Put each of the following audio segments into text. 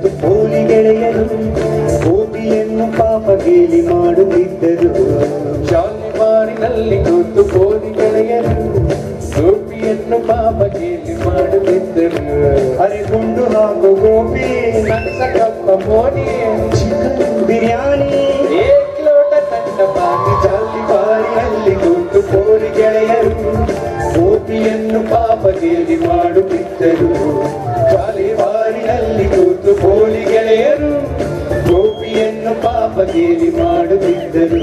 ಕೂತು ಪೋಲಿ ಗೆಳೆಯರು ಗೋಪಿಯನ್ನು ಪಾಪ ಗೇಲಿ ಮಾಡುತ್ತಿದ್ದರು. ಶಾಲಿಮಾರಿನಲ್ಲಿ ಕೂತು ಪೋಲಿ ಗೆಳೆಯರು ಗೋಪಿಯನ್ನು ಪಾಪ ಗೇಲಿ ಮಾಡುತ್ತಿದ್ದರು. ಅರೆಗುಂಡು ಹಾಕು ಗೋಪಿ ನನ್ಸಕಪ್ಪ ಮೋನಿ ಚಿಕನ್ ಬಿರಿಯಾನಿ ಏಕ್ ಲೋಟ ತನ್ನ ಪಾನಿ. ಶಾಲಿಮಾರಿನಲ್ಲಿ ಕೂತು ಪೋಲಿ ಗೆಳೆಯರು ಗೋಪಿಯನ್ನು ಪಾಪ ಗೇಲಿ ಮಾಡುತ್ತಿದ್ದರು. ಶಾಲಿಮಾರಿನಲ್ಲಿ ಕೂತು ಪೋಲಿ ಗೆಳೆಯರು ಗೋಪಿಯನ್ನು ಪಾಪ ಗೇಲಿ ಮಾಡುತ್ತಿದ್ದರು.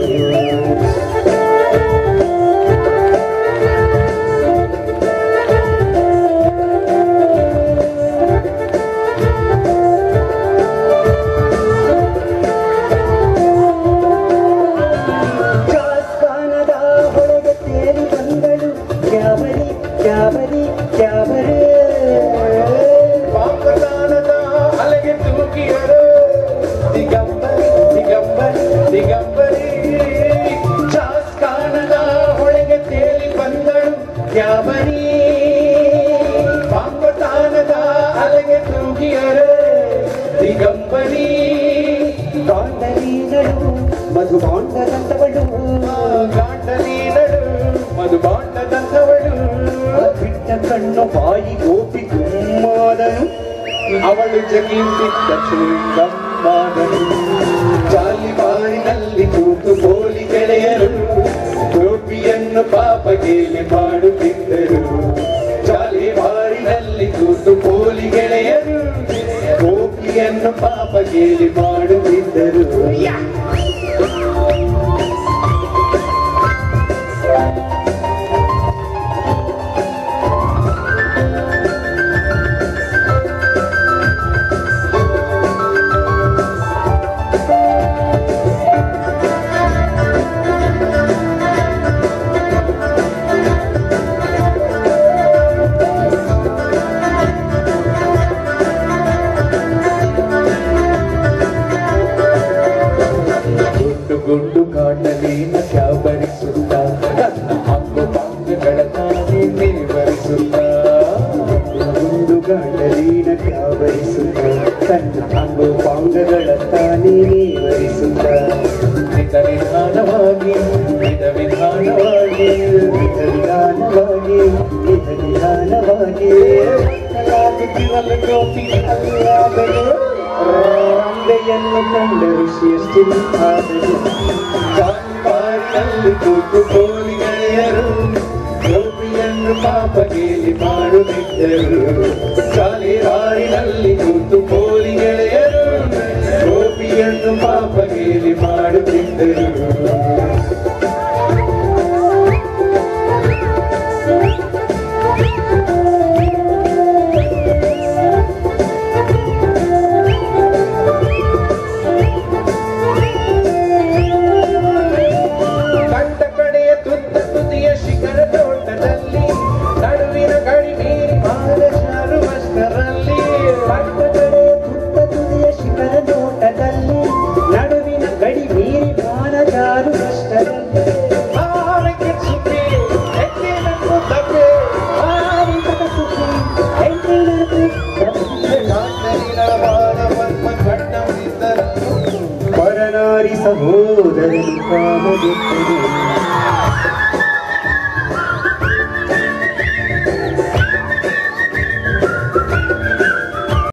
ಪಾಪದಾನದ ಅಲೆಗೆ ತೂಗಿಯರು ದಿಗಂಬರಿ ದಿಗಂಬರಿ ದಿಗಂಬರಿ. ಚಾಸ್ಕಾನದ ಹೊಳೆಗೆ ತೇಲಿ ಬಂದಳು ಕ್ಯಾಬರಿ. ಪಾಪದಾನದ ಅಲೆಗೆ ತೂಗಿಯರು ದಿಗಂಬರಿ. ಗಾಂಡಲೀನಳು ಮಧುಬಾಂಡದಂತವಳು ಗಾಂಡಲೀನಳು ಮಧುಬಾಂಡದಂತವಳು. ಬಿಟ್ಟ ಕಣ್ಣು ಬಾಯಿ ಗೋಪಿ ಗುಮ್ಮಾದನು ಅವಳು ಜಗಿ ಬಿದ್ದ ಚುಂಗಮ್ಮಾದನು. ಶಾಲಿಮಾರಿನಲ್ಲಿ ಕೂತು ಪೋಲಿ ಗೆಳೆಯರು ಗೋಪಿಯನ್ನು ಪಾಪ ಗೇಲಿ ಮಾಡುತ್ತಿದ್ದರು. ಶಾಲಿಮಾರಿನಲ್ಲಿ ಕೂತು ಪೋಲಿ ಗೆಳೆಯರು ಗೋಪಿಯನ್ನು ಪಾಪ ಗೇಲಿ ಮಾಡುತ್ತಿದ್ದರು. ಗುಂಡು ಕಾಂಡಲೀನ ಕ್ಯಾಬರಿಸುತ್ತ ತನ್ನ ಹಂಗು ಪಾಂಗಗಳ ತಾನೇ ನಿರ್ವಹಿಸುತ್ತ. ಗುಂಡು ಗಾಂಡಲೀನ ಕ್ಯಾಬರಿಸುತ್ತ ತನ್ನ ಅಂಗು ಪಾಂಗಗಳ ತಾನೇ ನೇವರಿಸುತ್ತ. ನಿಧ ನಿಧಾನವಾಗಿ ನಿಧ ವಿಧಾನವಾಗಿ ನಿಧ ನಿಧಾನವಾಗಿ ನಿಧ ನಿಧಾನವಾಗಿ ಕಲಾಗುತ್ತಿರಲು ಗೋಪಿ ಅಲ್ಲಾದನು. ರಂಬೆಯನ್ನು ಕಂಡ ಋಷಿಯಷ್ಟು ಆದನು. ಶಾಲಿಮಾರಿನಲ್ಲಿ ಕೂತು ಪೋಲಿ ಗೆಳೆಯರು ಗೋಪಿಯನ್ನು ಪಾಪ ಗೇಲಿ ಮಾಡುತ್ತಿದ್ದರು. ಶಾಲಿಮಾರಿನಲ್ಲಿ ಕೂತು ಪೋಲಿ ಗೆಳೆಯರು ಗೋಪಿಯನ್ನು ಪಾಪ ಗೇಲಿ ಮಾಡುತ್ತಿದ್ದರು. ಶಿಖರ ತೋಟದಲ್ಲಿ ನಡುವಿನ ಗಡಿ ಮೀರಿ ಮಾನಸಾರುವಷ್ಟರಲ್ಲಿ. ತುತ್ತ ತುದಿಯ ಶಿಖರ ತೋಟದಲ್ಲಿ ನಡುವಿನ ಗಡಿ ಮೀರಿ ಮಾನಸಾರುವಷ್ಟರಲ್ಲಿ. ಆರಕ್ಕೆ ಸುದ್ದಿ ಎತ್ತಿನನ್ನು ತಪ್ಪೆ ಪರನಾರಿ ಸಹೋದರನು ಕಾಮಗೆಟ್ಟರು.